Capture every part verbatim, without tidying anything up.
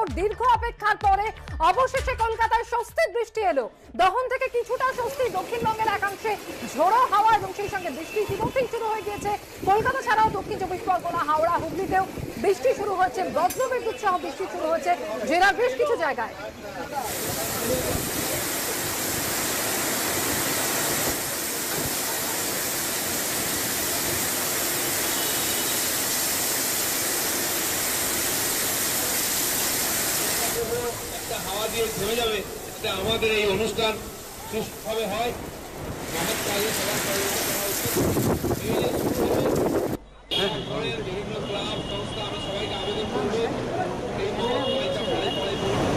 মুহূর্ত দীর্ঘ অপেক্ষার পরে অবশেষে কলকাতায় স্বস্তির বৃষ্টি এলো। দহন থেকে কিছুটা স্বস্তি দক্ষিণবঙ্গের একাংশে ঝোড়ো হাওয়া এবং সেই সঙ্গে বৃষ্টি ইতিমধ্যেই শুরু হয়ে গিয়েছে। কলকাতা ছাড়াও দক্ষিণ চব্বিশ পরগনা, হাওড়া, হুগলিতেও বৃষ্টি শুরু হয়েছে। বজ্রবিদ্যুৎ সহ বৃষ্টি শুরু হয়েছে জেলার বেশ কিছু জায়গায়। একটা হাওয়া দিয়ে থেমে যাবে, এটা আমাদের এই অনুষ্ঠান সুষ্ঠুভাবে হয়। মহৎ কাজে সবার বিভিন্ন ক্লাব সংস্থা আমি সবাইকে আবেদন করবো এই মহৎ কাজটা পরে পরে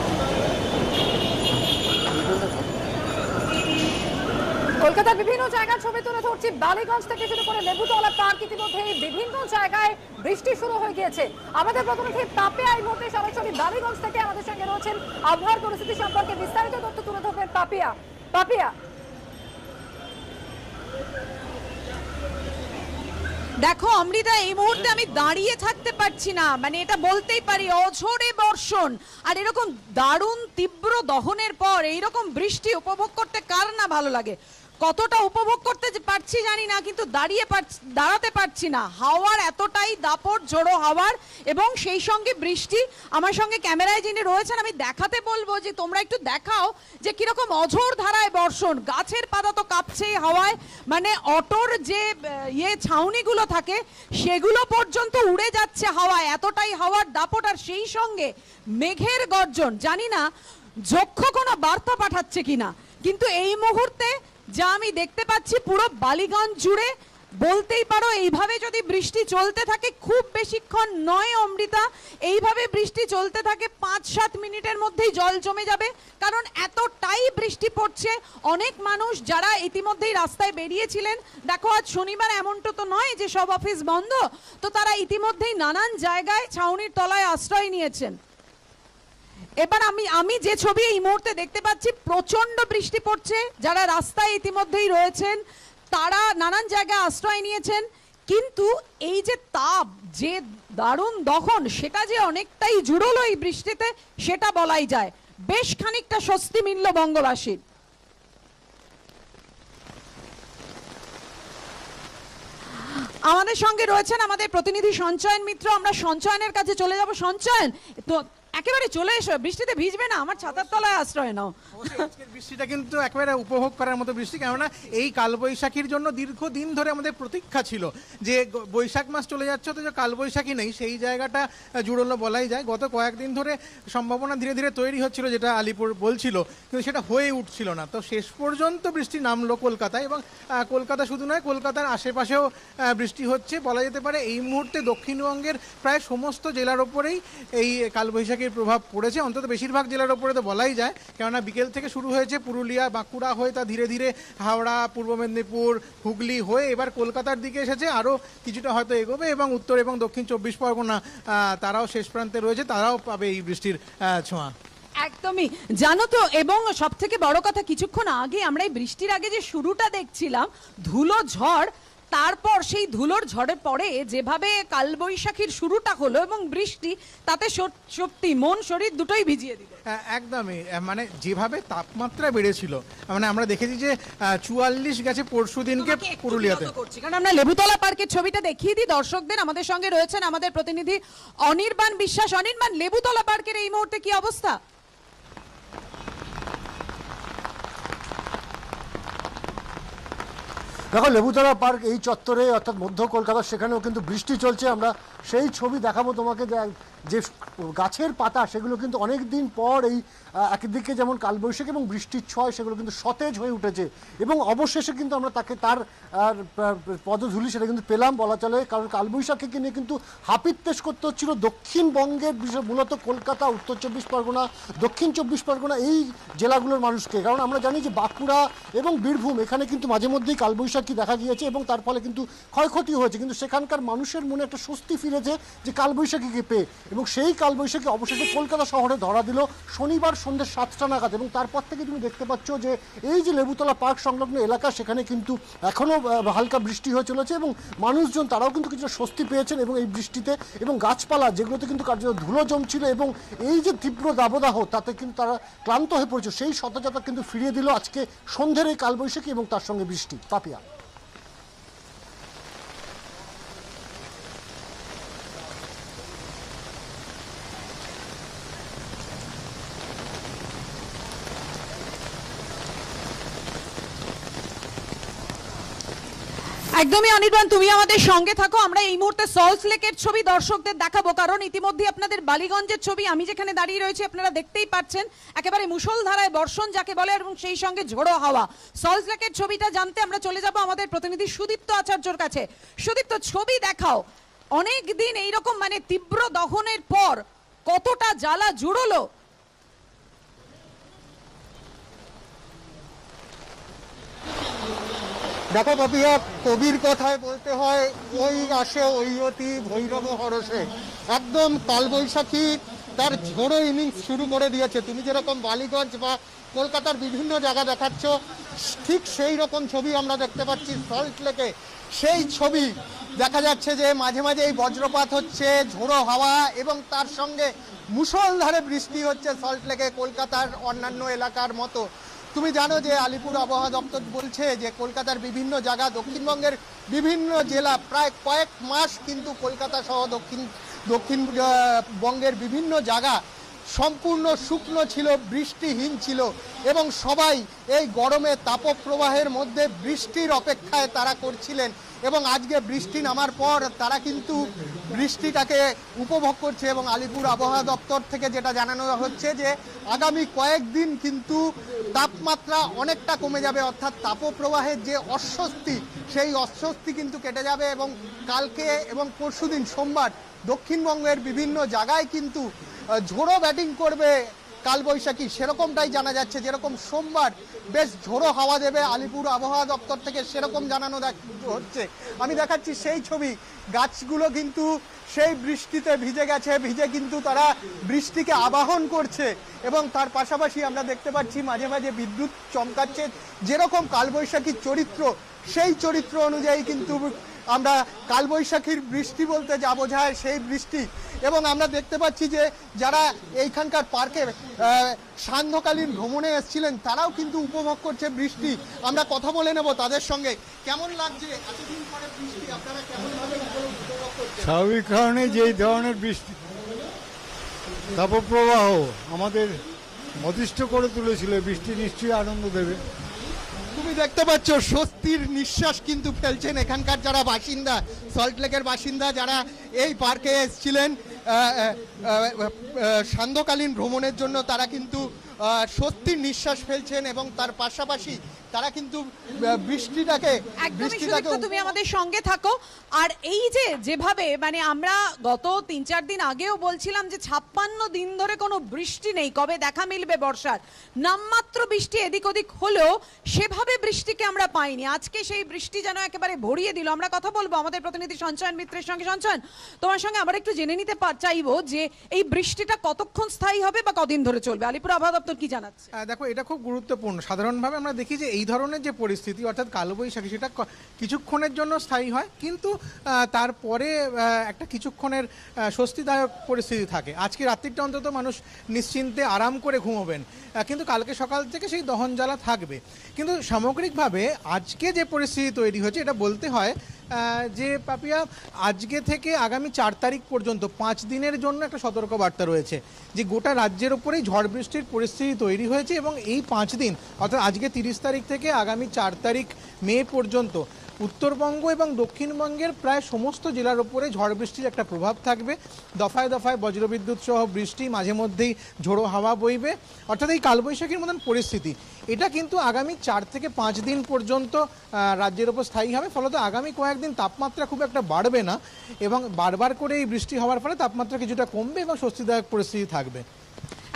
কলকাতার বিভিন্ন জায়গার ছবি তুলে ধরছি। বালিগঞ্জ থেকে শুরু করে লেবুতলা পার্ক, ইতিমধ্যে বিভিন্ন জায়গায় বৃষ্টি শুরু হয়ে গিয়েছে। আমাদের প্রতিনিধি পাপিয়া এই মুহূর্তে সরাসরি বালিগঞ্জ থেকে আমাদের সঙ্গে রয়েছেন। আবহাওয়ার পরিস্থিতি সম্পর্কে বিস্তারিত তথ্য তুলে ধরবেন পাপিয়া। পাপিয়া, দেখো অমৃতা, এই মুহূর্তে আমি দাঁড়িয়ে থাকতে পারছি না, মানে এটা বলতেই পারি অঝোরে বর্ষণ। আর এরকম দারুণ তীব্র দহনের পর এইরকম বৃষ্টি উপভোগ করতে কার না ভালো লাগে। কতটা উপভোগ করতে পারছি জানি না, কিন্তু দাঁড়িয়ে দাঁড়াতে পারছি না। হাওয়ার এতটাই দাপট, জোড়ো হাওয়ার এবং সেই সঙ্গে বৃষ্টি। আমার সঙ্গে ক্যামেরায় যিনি রয়েছেন আমি দেখাতে বলবো যে তোমরা একটু দেখাও যে কিরকম অঝোর ধারায় বর্ষণ। গাছের পাতা তো কাঁপছেই হাওয়ায়, মানে অটোর যে ইয়ে ছাউনিগুলো থাকে সেগুলো পর্যন্ত উড়ে যাচ্ছে হাওয়ায়, এতটাই হাওয়ার দাপট। আর সেই সঙ্গে মেঘের গর্জন, জানি না যক্ষ কোনো বার্তা পাঠাচ্ছে কিনা, কিন্তু এই মুহূর্তে যা আমি দেখতে পাচ্ছি পুরো বালিগঞ্জ জুড়ে বলতেই পারো এইভাবে যদি বৃষ্টি চলতে থাকে খুব বেশিক্ষণ নয় অমৃতা, এইভাবে বৃষ্টি চলতে থাকে পাঁচ সাত মিনিটের মধ্যেই জল জমে যাবে, কারণ এতটাই বৃষ্টি পড়ছে। অনেক মানুষ যারা ইতিমধ্যেই রাস্তায় বেরিয়েছিলেন, দেখো আজ শনিবার, এমনটা তো নয় যে সব অফিস বন্ধ, তো তারা ইতিমধ্যেই নানান জায়গায় ছাউনির তলায় আশ্রয় নিয়েছেন। এবার আমি আমি যে ছবি এই মুহূর্তে দেখতে পাচ্ছি, প্রচন্ড বৃষ্টি পড়ছে। যারা রাস্তায় ইতিমধ্যেই রয়েছেন তারা নানান জায়গায় আশ্রয় নিয়েছেন, কিন্তু এই যে তাপ, যে দারুণ দহন, সেটা যে অনেকটাই জুড়লো এই বৃষ্টিতে সেটা বলাই যায়। বেশ খানিকটা স্বস্তি মিলল বঙ্গবাসীর। আমাদের সঙ্গে রয়েছেন আমাদের প্রতিনিধি সঞ্চয়ন মিত্র। আমরা সঞ্চয়নের কাছে চলে যাব। সঞ্চয়ন, তো একেবারে চলে এসো, বৃষ্টিতে ভিজবে না, আমার ছাতার তলায় আশ্রয় নাও। আজকের বৃষ্টিটা কিন্তু একেবারে উপভোগ করার মতো বৃষ্টি, কেননা এই কালবৈশাখীর জন্য দীর্ঘদিন ধরে আমাদের প্রতীক্ষা ছিল যে বৈশাখ মাস চলে যাচ্ছে তো যে কালবৈশাখী নেই, সেই জায়গাটা জুড়লো বলাই যায়। গত কয়েকদিন ধরে সম্ভাবনা ধীরে ধীরে তৈরি হচ্ছিল, যেটা আলিপুর বলছিল, কিন্তু সেটা হয়ে উঠছিল না। তো শেষ পর্যন্ত বৃষ্টি নামলো কলকাতায়, এবং কলকাতা শুধু নয়, কলকাতার আশেপাশেও বৃষ্টি হচ্ছে। বলা যেতে পারে এই মুহূর্তে দক্ষিণবঙ্গের প্রায় সমস্ত জেলার ওপরেই এই কালবৈশাখী প্রভাব পড়েছে, অন্তত বেশিরভাগ জেলার ওপরে তো বলাই যায়, কেননা বিকেল থেকে শুরু হয়েছে পুরুলিয়া, বাঁকুড়া হয়ে তা ধীরে ধীরে হাওড়া, পূর্ব মেদিনীপুর, হুগলি হয়ে এবার কলকাতার দিকে এসেছে। আরও কিছুটা হয়তো এগোবে এবং উত্তর এবং দক্ষিণ চব্বিশ পরগনা তারাও শেষ প্রান্তে রয়েছে, তারাও পাবে এই বৃষ্টির ছোঁয়া। একদমই, জানো তো, এবং সব থেকে বড় কথা, কিছুক্ষণ আগে আমরা এই বৃষ্টির আগে যে শুরুটা দেখছিলাম, ধুলো ঝড়, তারপর সেই ধুলোর ঝড়ের পরে যেভাবে কালবৈশাখীর শুরুটা হলো এবং বৃষ্টি, তাতে সত্যি মন শরীর দুটোই ভিজিয়ে দিল। একদমই, মানে যেভাবে তাপমাত্রা বেড়েছিল, মানে আমরা দেখেছি যে চুয়াল্লিশ গেছে পরশু দিনকে পুরুলিয়াতে। কারণ আমরা লেবুতলা পার্কের ছবিটা দেখিয়ে দিই দর্শকদের। আমাদের সঙ্গে রয়েছেন আমাদের প্রতিনিধি অনির্বাণ বিশ্বাস। অনির্বাণ, লেবুতলা পার্কের এই মুহূর্তে কি অবস্থা? দেখো, লেবুতলা পার্ক এই চত্বরে অর্থাৎ মধ্য কলকাতা, সেখানেও কিন্তু বৃষ্টি চলছে। আমরা সেই ছবি দেখাবো তোমাকে, যে গাছের পাতা সেগুলো কিন্তু অনেক দিন পর এই একদিকে যেমন কালবৈশাখী এবং বৃষ্টির ছয়, সেগুলো কিন্তু সতেজ হয়ে উঠেছে এবং অবশেষে কিন্তু আমরা তাকে তার পদধূলি সেটা কিন্তু পেলাম বলা চলে। কারণ কালবৈশাখীকে নিয়ে কিন্তু হাপিত্তেশ করতে হচ্ছিল দক্ষিণবঙ্গের বিষয়, মূলত কলকাতা, উত্তর চব্বিশ পরগনা, দক্ষিণ চব্বিশ পরগনা এই জেলাগুলোর মানুষকে। কারণ আমরা জানি যে বাঁকুড়া এবং বীরভূম, এখানে কিন্তু মাঝে মধ্যেই কালবৈশাখী দেখা গিয়েছে এবং তার ফলে কিন্তু ক্ষয়ক্ষতি হয়েছে, কিন্তু সেখানকার মানুষের মনে একটা স্বস্তি ফিরেছে যে কালবৈশাখীকে পেয়ে। এবং সেই কালবৈশাখী অবশেষে কলকাতা শহরে ধরা দিল শনিবার সন্ধ্যে সাতটা নাগাদ। এবং তারপর থেকে তুমি দেখতে পাচ্ছ যে এই যে লেবুতলা পার্ক সংলগ্ন এলাকা, সেখানে কিন্তু এখনও হালকা বৃষ্টি হয়ে চলেছে এবং মানুষজন তারাও কিন্তু কিছুটা স্বস্তি পেয়েছেন এবং এই বৃষ্টিতে। এবং গাছপালা যেগুলোতে কিন্তু কার্যত ধুলো জমছিল এবং এই যে তীব্র দাবদাহ, তাতে কিন্তু তারা ক্লান্ত হয়ে পড়েছে, সেই সতেজতা কিন্তু ফিরিয়ে দিল আজকে সন্ধ্যের এই কালবৈশাখী এবং তার সঙ্গে বৃষ্টি। পাপিয়া। একদমই অনির্বাণ, তুমি আমাদের সঙ্গে থাকো। আমরা এই মুহূর্তে সল্ট লেকের ছবি দর্শকদের দেখাবো, কারণ ইতিমধ্যে আপনাদের বালিগঞ্জের ছবি আমি যেখানে দাঁড়িয়ে রয়েছি আপনারা দেখতেই পাচ্ছেন। একেবারে মুষলধারায় বর্ষণ যাকে বলে এবং সেই সঙ্গে ঝোড়ো হাওয়া। সল্ট লেকের ছবিটা জানতে আমরা চলে যাব আমাদের প্রতিনিধি সুদীপ্ত আচার্যর কাছে। সুদীপ্ত, ছবি দেখাও। অনেক দিন এইরকম মানে তীব্র দহনের পর কতটা জ্বালা জুড়লো। দেখো পাপিয়া, কবির কথায় বলতে হয় ওই আসে ওই অতি ভৈরব হরসে। একদম কালবৈশাখী তার ঝোড়ো ইনিংস শুরু করে দিয়েছে। তুমি যেরকম বালিগঞ্জ বা কলকাতার বিভিন্ন জায়গা দেখাচ্ছ, ঠিক সেই রকম ছবি আমরা দেখতে পাচ্ছি সল্ট লেকে। সেই ছবি দেখা যাচ্ছে যে মাঝে মাঝে এই বজ্রপাত হচ্ছে, ঝোড়ো হাওয়া এবং তার সঙ্গে মুষলধারে বৃষ্টি হচ্ছে সল্ট লেকে, কলকাতার অন্যান্য এলাকার মতো। তুমি জানো যে আলিপুর আবহাওয়া দপ্তর বলছে যে কলকাতার বিভিন্ন জায়গা, দক্ষিণবঙ্গের বিভিন্ন জেলা প্রায় কয়েক মাস কিন্তু কলকাতা সহ দক্ষিণ দক্ষিণবঙ্গের বিভিন্ন জায়গা সম্পূর্ণ শুকনো ছিল, বৃষ্টিহীন ছিল এবং সবাই এই গরমে তাপপ্রবাহের মধ্যে বৃষ্টির অপেক্ষায় তারা করছিলেন। এবং আজকে বৃষ্টি নামার পর তারা কিন্তু বৃষ্টিটাকে উপভোগ করছে। এবং আলিপুর আবহাওয়া দপ্তর থেকে যেটা জানানো হচ্ছে যে আগামী কয়েকদিন কিন্তু তাপমাত্রা অনেকটা কমে যাবে, অর্থাৎ তাপপ্রবাহের যে অস্বস্তি সেই অস্বস্তি কিন্তু কেটে যাবে। এবং কালকে এবং পরশুদিন সোমবার দক্ষিণবঙ্গের বিভিন্ন জায়গায় কিন্তু ঝোড়ো ব্যাটিং করবে কালবৈশাখী, সেরকমটাই জানা যাচ্ছে। যেরকম সোমবার বেশ ঝোড়ো হাওয়া দেবে আলিপুর আবহাওয়া দপ্তর থেকে, সেরকম জানানো হচ্ছে। আমি দেখাচ্ছি সেই ছবি, গাছগুলো কিন্তু সেই বৃষ্টিতে ভিজে গেছে, ভিজে কিন্তু তারা বৃষ্টিকে আবাহন করছে। এবং তার পাশাপাশি আমরা দেখতে পাচ্ছি মাঝে মাঝে বিদ্যুৎ চমকাচ্ছে। যেরকম কালবৈশাখীর চরিত্র, সেই চরিত্র অনুযায়ী কিন্তু আমরা কালবৈশাখীর বৃষ্টি বলতে যা বোঝায় সেই বৃষ্টি। এবং আমরা দেখতে পাচ্ছি যে যারা এইখানকার পার্কে সান্ধ্যকালীন ভ্রমণে এসেছিলেন তারাও কিন্তু উপভোগ করছে বৃষ্টি। আমরা কথা বলে নেব তাদের সঙ্গে। কেমন লাগছে এতদিন পরে বৃষ্টি, আপনারা কেমনভাবে উপভোগ করছেন? স্বাভাবিক কারণে যেই ধরনের বৃষ্টি তাপপ্রবাহ আমাদের অতিষ্ঠ করে তুলেছিল, বৃষ্টি নিশ্চয়ই আনন্দ দেবে। তুমি দেখতে পাচ্ছ স্বস্তির নিঃশ্বাস কিন্তু ফেলছেন এখানকার যারা বাসিন্দা, সল্ট লেকের বাসিন্দা যারা এই পার্কে এসেছিলেন সান্ধ্যকালীন ভ্রমণের জন্য, তারা কিন্তু স্বস্তির নিঃশ্বাস ফেলছেন। এবং তার পাশাপাশি তারা কিন্তু বৃষ্টিটাকে বৃষ্টিটাকে তুমি আমাদের সঙ্গে থাকো। আর এই যে যেভাবে মানে আমরা গত তিন চার দিন আগেও বলছিলাম যে ছাপ্পান্ন দিন ধরে কোনো বৃষ্টি নেই, কবে দেখা মিলবে বর্ষার, নামমাত্র বৃষ্টি এদিক ওদিক হলেও সেভাবে বৃষ্টিকে আমরা পাইনি। আজকে সেই বৃষ্টি যেন একেবারে ভরিয়ে দিল। আমরা কথা বলবো আমাদের প্রতিনিধি সঞ্চয়ন মিত্রের সঙ্গে। সঞ্চয়ন, তোমার সঙ্গে আবার একটু জেনে নিতে চাইবো যে এই বৃষ্টিটা কতক্ষণ স্থায়ী হবে বা কদিন ধরে চলবে, আলিপুর আবহাওয়া দপ্তর কি জানাচ্ছে? দেখো, এটা খুব গুরুত্বপূর্ণ। সাধারণভাবে আমরা দেখি যে এই ধরনের যে পরিস্থিতি অর্থাৎ কালবৈশাখী, সেটা কিছুক্ষণের জন্য স্থায়ী হয়, কিন্তু তারপরে একটা কিছুক্ষণের স্বস্তিদায়ক পরিস্থিতি থাকে। আজকে রাত্রিটা অন্তত মানুষ নিশ্চিন্তে আরাম করে ঘুমোবেন, কিন্তু কালকে সকাল থেকে সেই দহন জ্বালা থাকবে। কিন্তু সামগ্রিকভাবে আজকে যে পরিস্থিতি তৈরি হয়েছে, এটা বলতে হয় যে পাপিয়া আজকে থেকে আগামী চার তারিখ পর্যন্ত পাঁচ দিনের জন্য একটা সতর্কবার্তা রয়েছে যে গোটা রাজ্যের উপরেই ঝড় বৃষ্টির পরিস্থিতি তৈরি হয়েছে। এবং এই পাঁচ দিন অর্থাৎ আজকে তিরিশ তারিখ থেকে আগামী চার তারিখ মে পর্যন্ত উত্তরবঙ্গ এবং দক্ষিণবঙ্গের প্রায় সমস্ত জেলার উপরে ঝড় বৃষ্টির একটা প্রভাব থাকবে। দফায় দফায় বজ্রবিদ্যুৎ সহ বৃষ্টি, মাঝে মধ্যেই ঝোড়ো হাওয়া বইবে। অর্থাৎ এই কালবৈশাখীর মতন পরিস্থিতি এটা কিন্তু আগামী চার থেকে পাঁচ দিন পর্যন্ত রাজ্যের উপর স্থায়ী হবে। ফলত আগামী কয়েকদিন তাপমাত্রা খুব একটা বাড়বে না এবং বারবার করে এই বৃষ্টি হওয়ার ফলে তাপমাত্রা কিছুটা কমবে এবং স্বস্তিদায়ক পরিস্থিতি থাকবে।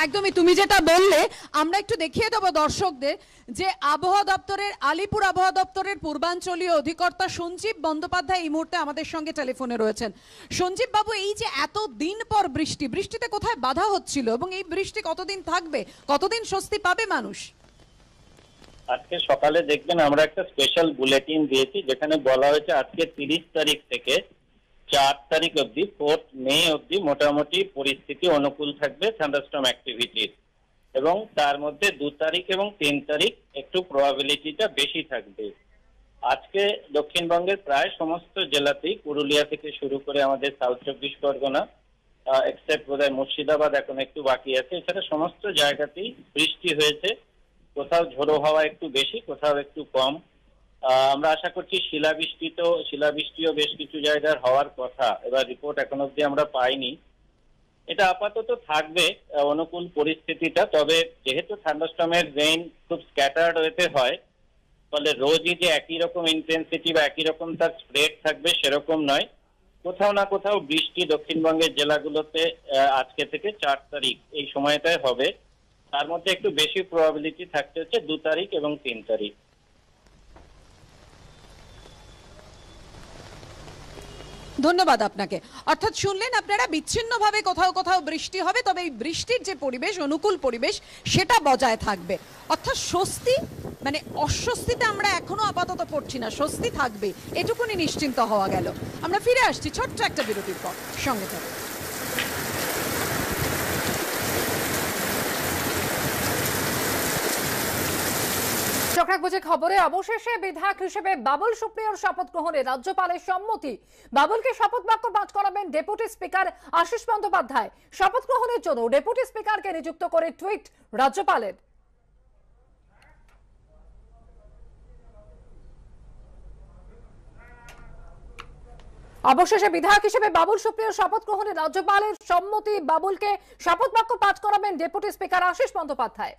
একদমই, তুমি যেটা বললে আমরা একটু দেখিয়ে দেবো দর্শকদের যে আবহাওয়া দপ্তরের আলিপুর আবহাওয়া দপ্তরের পূর্বাঞ্চলীয় অধিকর্তা সঞ্জীব বন্দ্যোপাধ্যায় এই মুহূর্তে আমাদের সঙ্গে টেলিফোনে রয়েছেন। সঞ্জীব বাবু, এই যে এত দিন পর বৃষ্টি, বৃষ্টিতে কোথায় বাধা হচ্ছিল এবং এই বৃষ্টি কতদিন থাকবে, কতদিন স্বস্তি পাবে মানুষ? আজকে সকালে দেখবেন আমরা একটা স্পেশাল বুলেটিন দিয়েছি যেখানে বলা হয়েছে আজকে তিরিশ তারিখ থেকে চার তারিখ অবধি ফোর্থ মে অবধি মোটামুটি পরিস্থিতি অনুকূল থাকবে থান্ডারস্টর্ম অ্যাক্টিভিটির, এবং তার মধ্যে দু তারিখ এবং তিন তারিখ একটু প্রবাবিলিটিটা বেশি থাকবে। আজকে দক্ষিণবঙ্গের প্রায় সমস্ত জেলাতেই, পুরুলিয়া থেকে শুরু করে আমাদের সাউথ চব্বিশ পরগনা, এক্সেপ্ট বোধহয় মুর্শিদাবাদ এখন একটু বাকি আছে, এছাড়া সমস্ত জায়গাতেই বৃষ্টি হয়েছে। কোথাও ঝোড়ো হাওয়া একটু বেশি, কোথাও একটু কম। আমরা আশা করছি শিলাবৃষ্টি তো শিলাবৃষ্টিও বেশ কিছু জায়গার হওয়ার কথা, এবার রিপোর্ট এখন অব্দি আমরা পাইনি। এটা আপাতত থাকবে অনুকূল পরিস্থিতিটা, তবে যেহেতু থান্ডারস্টর্মের রেইন খুব স্ক্যাটার্ড ওয়েতে হয়, ফলে রোজই যে একই রকম ইন্টেন্সিটি বা একই রকম তার স্প্রেড থাকবে সেরকম নয়। কোথাও না কোথাও বৃষ্টি দক্ষিণবঙ্গের জেলাগুলোতে আজকে থেকে চার তারিখ এই সময়টায় হবে, তার মধ্যে একটু বেশি প্রবাবিলিটি থাকতে হচ্ছে দু তারিখ এবং তিন তারিখ। ধন্যবাদ আপনাকে। অর্থাৎ শুনলেন আপনারা, বিচ্ছিন্নভাবে কোথাও কোথাও বৃষ্টি হবে, তবে এই বৃষ্টির যে পরিবেশ, অনুকূল পরিবেশ, সেটা বজায় থাকবে। অর্থাৎ স্বস্তি, মানে অস্বস্তিতে আমরা এখনো আপাতত পড়ছি না, স্বস্তি থাকবে, এটুকুনি নিশ্চিন্ত হওয়া গেল। আমরা ফিরে আসছি ছোট্ট একটা বিরতির পর, সঙ্গে থাকুন। চোখ রাখবো যে খবরে, অবশেষে বিধায়ক হিসেবে বাবুল সুপ্রিয়র শপথ গ্রহণে রাজ্যপালের সম্মতি। বাবুলকে শপথ বাক্য পাঠ করাবেন ডেপুটি স্পিকার আশিস বন্দ্যোপাধ্যায়। শপথ গ্রহণের জন্য ডেপুটি স্পিকারকে নিযুক্ত করে টুইট রাজ্যপালের। অবশেষে বিধায়ক হিসেবে বাবুল সুপ্রিয়র শপথ গ্রহণে রাজ্যপালের সম্মতি। বাবুলকে শপথ বাক্য পাঠ করাবেন ডেপুটি স্পিকার আশিস বন্দ্যোপাধ্যায়।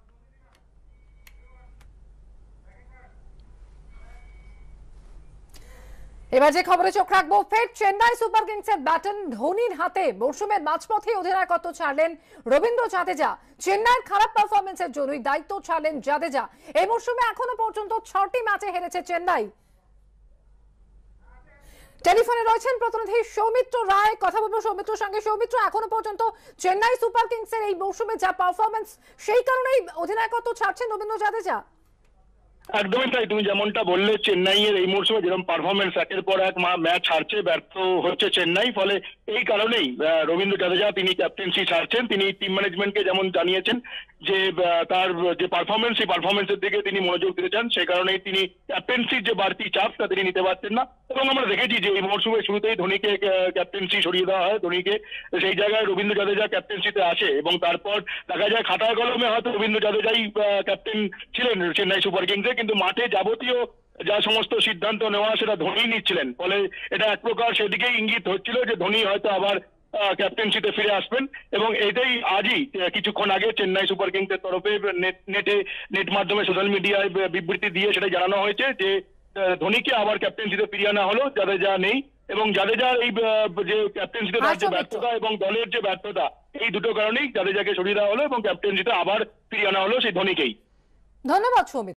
এবার যে খবরে চোখ রাখবো, ফের চেন্নাই সুপার কিংসের ব্যাটন ধোনির হাতে। মরশুমের মাঝপথে অধিনায়কত্ব ছাড়লেন রবীন্দ্র জাদেজা। চেন্নাইয়ের খারাপ পারফরমেন্সের জন্যই দায়িত্ব ছাড়লেন জাদেজা। এই মরশুমে এখনো পর্যন্ত ছটি ম্যাচে হেরেছে চেন্নাই। টেলিফোনে রয়েছেন প্রতিনিধি সৌমিত্র রায়, কথা বলবো সৌমিত্রের সঙ্গে। সৌমিত্র, এখনো পর্যন্ত চেন্নাই সুপার কিংসের এই মরশুমে যা পারফরমেন্স, সেই কারণেই অধিনায়কত্ব ছাড়ছেন রবীন্দ্র জাদেজা। একদমই তাই, তুমি যেমনটা বললে, চেন্নাইয়ের এই মরশুমে যেরকম পারফরমেন্স, একের পর এক ম্যাচ হারছে, ব্যর্থ হচ্ছে চেন্নাই। ফলে এই কারণেই রবীন্দ্র জাদেজা তিনি ক্যাপ্টেন্সি ছাড়ছেন। তিনি টিম ম্যানেজমেন্টকে যেমন জানিয়েছেন যে তার যে পারফরমেন্স, সেই পারফরমেন্সের দিকে তিনি মনোযোগ দিতে চান, সেই কারণেই তিনি ক্যাপ্টেন্সির যে বাড়তি চাপটা তিনি নিতে পারছেন না। এবং আমরা দেখেছি যে এই মরশুমের শুরুতেই ধোনিকে ক্যাপ্টেন্সি সরিয়ে দেওয়া হয়, ধোনিকে, সেই জায়গায় রবীন্দ্র জাদেজা ক্যাপ্টেন্সিতে আসে এবং তারপর দেখা যায় খাতায় কলমে হয়তো রবীন্দ্র জাদেজাই ক্যাপ্টেন ছিলেন চেন্নাই সুপার কিংসে, কিন্তু মাঠে যাবতীয় যা সমস্ত সিদ্ধান্ত নেওয়া সেটা ধোনি নিচ্ছিলেন। ফলে এটা এক প্রকার সেদিকেই ইঙ্গিত হচ্ছিল যে ধোনি হয়তো আবার ক্যাপ্টেন্সিতে ফিরে আসবেন। এবং এটাই আজই কিছুক্ষণ আগে চেন্নাই সুপার কিংসের তরফে নেটে নেট মাধ্যমে সোশ্যাল মিডিয়ায় বিবৃতি দিয়ে সেটা জানানো হয়েছে যে ধোনিকে আবার ক্যাপ্টেন্সিতে ফিরিয়ে আনা হলো, জাদেজা নেই। এবং জাদেজার এই যে ক্যাপ্টেন্সিতে তার যে ব্যর্থতা এবং দলের যে ব্যর্থতা, এই দুটো কারণেই জাদেজাকে সরিয়ে দেওয়া হলো এবং ক্যাপ্টেন্সিতে আবার ফিরিয়ে আনা হলো সেই ধোনিকেই। ধন্যবাদ সৌমিত্র।